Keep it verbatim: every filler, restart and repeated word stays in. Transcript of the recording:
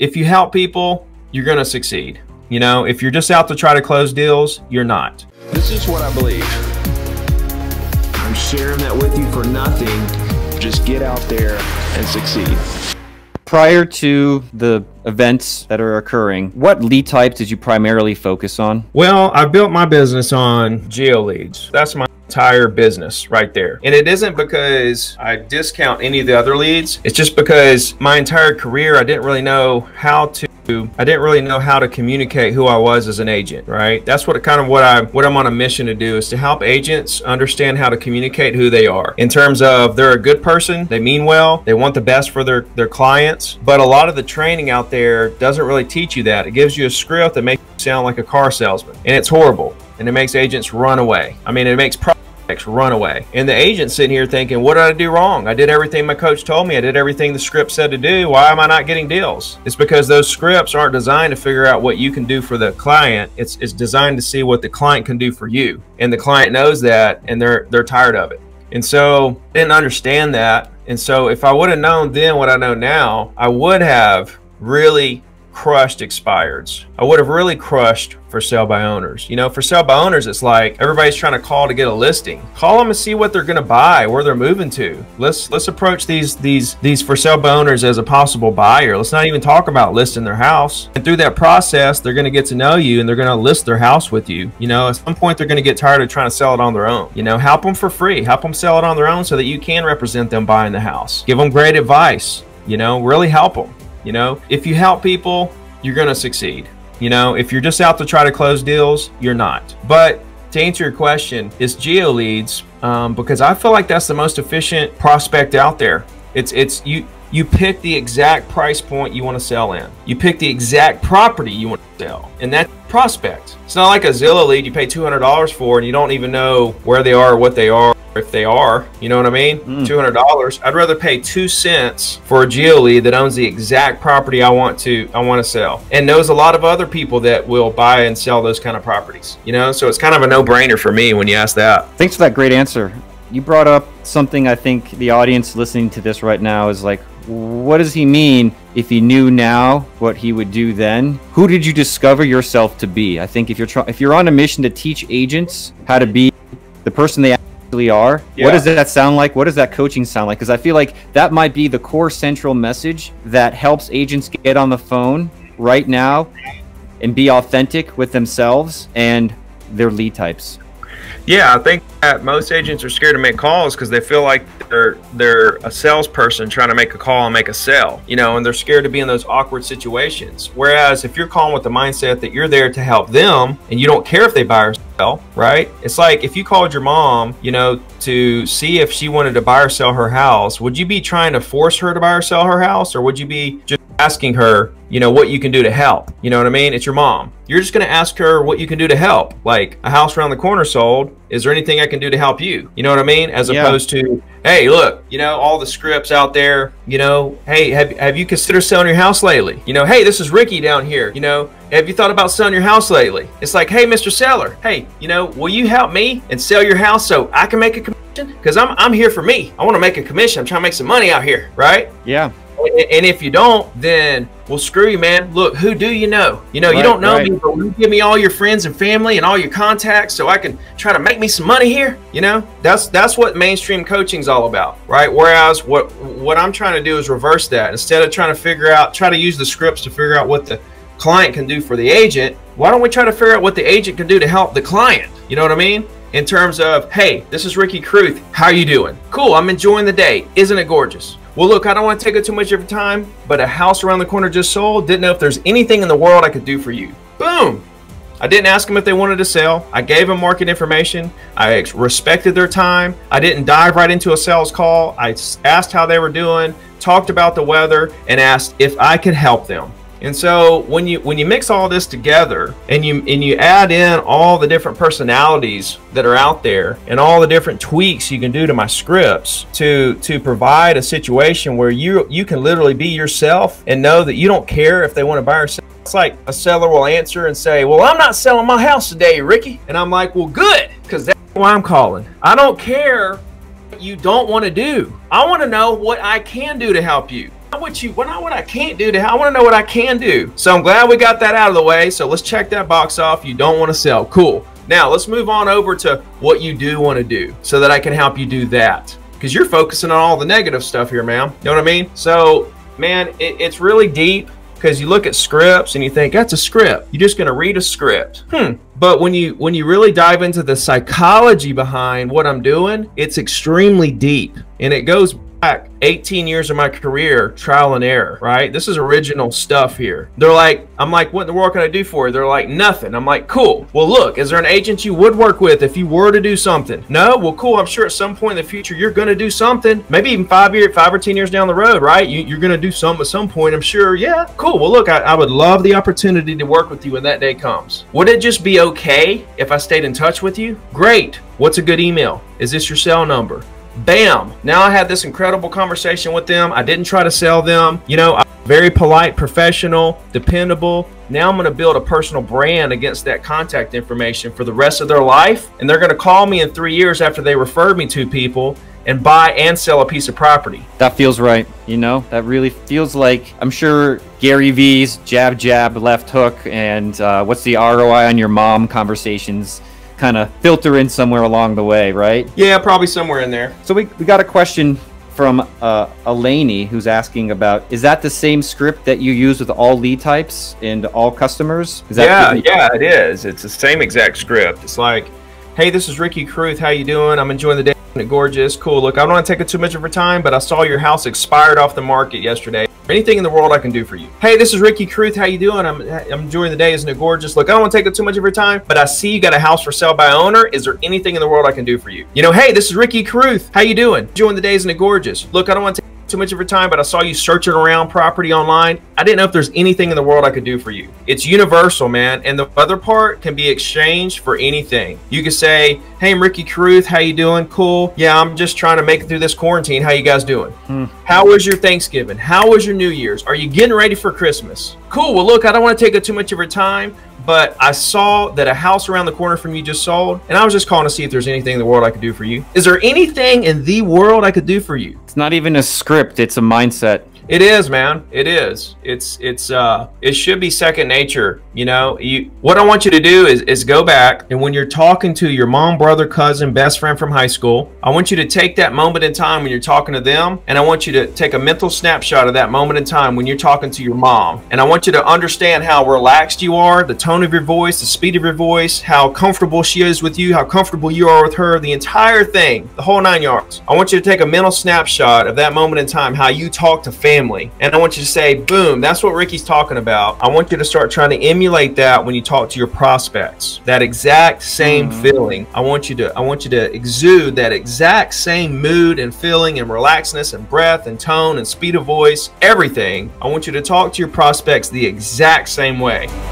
if you help people, you're going to succeed. You know, if you're just out to try to close deals, you're not. This is what I believe. I'm sharing that with you for nothing. Just get out there and succeed. Prior to the events that are occurring, what lead types did you primarily focus on? Well, I built my business on geo leads. That's my entire business right there. And it isn't because I discount any of the other leads. It's just because my entire career, I didn't really know how to I didn't really know how to communicate who I was as an agent, right? That's what kind of what I what I'm on a mission to do, is to help agents understand how to communicate who they are in terms of they're a good person, they mean well, they want the best for their their clients. But a lot of the training out there doesn't really teach you that. It gives you a script that makes you sound like a car salesman, and it's horrible, and it makes agents run away. I mean, it makes run away. And the agent's sitting here thinking, what did I do wrong? I did everything my coach told me. I did everything the script said to do. Why am I not getting deals? It's because those scripts aren't designed to figure out what you can do for the client. It's, it's designed to see what the client can do for you. And the client knows that, and they're, they're tired of it. And so I didn't understand that. And so if I would have known then what I know now, I would have really crushed expireds. I would have really crushed for sale by owners. You know, for sale by owners, it's like everybody's trying to call to get a listing. Call them and see what they're going to buy, where they're moving to. Let's let's approach these these these for sale by owners as a possible buyer. Let's not even talk about listing their house. And through that process, they're going to get to know you, and they're going to list their house with you. You know, at some point, they're going to get tired of trying to sell it on their own. You know, help them for free. Help them sell it on their own so that you can represent them buying the house. Give them great advice. You know, really help them. You know, if you help people, you're going to succeed. You know, if you're just out to try to close deals, you're not. But to answer your question, it's geo leads, um, because I feel like that's the most efficient prospect out there. It's it's you you pick the exact price point you want to sell in. You pick the exact property you want to sell, and that prospect. It's not like a Zillow lead you pay two hundred dollars for and you don't even know where they are or what they are, if they are, you know what I mean? Mm. two hundred dollars. I'd rather pay two cents for a geo lead that owns the exact property I want to I want to sell, and knows a lot of other people that will buy and sell those kind of properties. You know, so it's kind of a no-brainer for me when you ask that. Thanks for that great answer. You brought up something I think the audience listening to this right now is like, what does he mean if he knew now what he would do then? Who did you discover yourself to be? I think if you're trying, if you're on a mission to teach agents how to be the person they actually are, yeah. What does that sound like? What does that coaching sound like? Because I feel like that might be the core central message that helps agents get on the phone right now and be authentic with themselves and their lead types. Yeah, I think that most agents are scared to make calls because they feel like they're they're a salesperson trying to make a call and make a sale, you know, and they're scared to be in those awkward situations. Whereas if you're calling with the mindset that you're there to help them and you don't care if they buy or sell, right? It's like if you called your mom, you know, to see if she wanted to buy or sell her house, would you be trying to force her to buy or sell her house, or would you be just asking her, you know, what you can do to help? You know what I mean? It's your mom. You're just going to ask her what you can do to help. Like, a house around the corner sold. Is there anything I can do to help you? You know what I mean? As yeah. opposed to, hey, look, you know, all the scripts out there, you know, hey, have, have you considered selling your house lately? You know, hey, this is Ricky down here. You know, have you thought about selling your house lately? It's like, hey, Mister Seller, hey, you know, will you help me and sell your house so I can make a commission? Because I'm, I'm here for me. I want to make a commission. I'm trying to make some money out here, right? Yeah. And if you don't, then, well, screw you, man. Look, who do you know? You know, right, you don't know right. me, but will you give me all your friends and family and all your contacts so I can try to make me some money here? You know, that's that's what mainstream coaching is all about, right? Whereas what what I'm trying to do is reverse that. Instead of trying to figure out, try to use the scripts to figure out what the client can do for the agent, why don't we try to figure out what the agent can do to help the client? You know what I mean? In terms of, hey, this is Ricky Kruth. How you doing? Cool, I'm enjoying the day. Isn't it gorgeous? Well, look, I don't want to take up too much of your time, but a house around the corner just sold. Didn't know if there's anything in the world I could do for you. Boom. I didn't ask them if they wanted to sell. I gave them market information. I respected their time. I didn't dive right into a sales call. I asked how they were doing, talked about the weather, and asked if I could help them. And so when you when you mix all this together and you and you add in all the different personalities that are out there and all the different tweaks you can do to my scripts to to provide a situation where you you can literally be yourself and know that you don't care if they want to buy or sell. It's like a seller will answer and say, well, I'm not selling my house today, Ricky. And I'm like, well, good, because that's why I'm calling. I don't care what you don't want to do. I want to know what I can do to help you. not what you, well, not what I can't do. I want to know what I can do. So I'm glad we got that out of the way. So let's check that box off. You don't want to sell. Cool. Now let's move on over to what you do want to do so that I can help you do that. Because you're focusing on all the negative stuff here, man. You know what I mean? So, man, it, it's really deep because you look at scripts and you think, that's a script. You're just going to read a script. Hmm. But when you when you really dive into the psychology behind what I'm doing, it's extremely deep. And it goes back eighteen years of my career, trial and error, right? This is original stuff here. They're like, I'm like, what in the world can I do for you? They're like, nothing. I'm like, cool. Well, look, is there an agent you would work with if you were to do something? No? Well, cool. I'm sure at some point in the future, you're going to do something. Maybe even five years, five or ten years down the road, right? You, you're going to do something at some point, I'm sure. Yeah, cool. Well, look, I, I would love the opportunity to work with you when that day comes. Would it just be okay if I stayed in touch with you? Great. What's a good email? Is this your cell number? Bam. Now I had this incredible conversation with them. I didn't try to sell them. You know, I'm very polite, professional, dependable. Now I'm going to build a personal brand against that contact information for the rest of their life. And they're going to call me in three years after they referred me to people and buy and sell a piece of property. That feels right. You know, that really feels like, I'm sure Gary V's jab, jab, left hook, and uh, what's the R O I on your mom conversations kind of filter in somewhere along the way, right? Yeah, probably somewhere in there. So we, we got a question from uh, Eleni who's asking about, is that the same script that you use with all lead types and all customers? Is that yeah, the- yeah, it is. It's the same exact script. It's like, hey, this is Ricky Cruth. How you doing? I'm enjoying the day. Gorgeous. Cool. Look, I don't want to take up too much of your time, but I saw your house expired off the market yesterday. Anything in the world I can do for you? Hey, this is Ricky Cruth. How you doing? I'm, I'm enjoying the day. Isn't it gorgeous? Look, I don't want to take up too much of your time, but I see you got a house for sale by owner. Is there anything in the world I can do for you? You know, hey, this is Ricky Cruth. How you doing? Enjoying the day. Isn't it gorgeous? Look, I don't want to take too much of your time, but I saw you searching around property online. I didn't know if there's anything in the world I could do for you. It's universal, man. And the other part can be exchanged for anything. You could say, hey, I'm Ricky Cruth. How you doing? Cool. Yeah, I'm just trying to make it through this quarantine. How you guys doing? Hmm. How was your Thanksgiving? How was your New Year's? Are you getting ready for Christmas? Cool. Well, look, I don't want to take up too much of your time, but I saw that a house around the corner from you just sold, and I was just calling to see if there's anything in the world I could do for you. Is there anything in the world I could do for you? It's not even a script, it's a mindset. It is, man. It is. It's it's uh it should be second nature. You know, you what I want you to do is is go back, and when you're talking to your mom, brother, cousin, best friend from high school, I want you to take that moment in time when you're talking to them, and I want you to take a mental snapshot of that moment in time when you're talking to your mom. And I want you to understand how relaxed you are, the tone of your voice, the speed of your voice, how comfortable she is with you, how comfortable you are with her, the entire thing, the whole nine yards. I want you to take a mental snapshot of that moment in time, how you talk to family. And I want you to say, boom, that's what Ricky's talking about. I want you to start trying to emulate that when you talk to your prospects. That exact same mm-hmm. feeling. I want you to I want you to exude that exact same mood and feeling and relaxedness and breath and tone and speed of voice, everything. I want you to talk to your prospects the exact same way.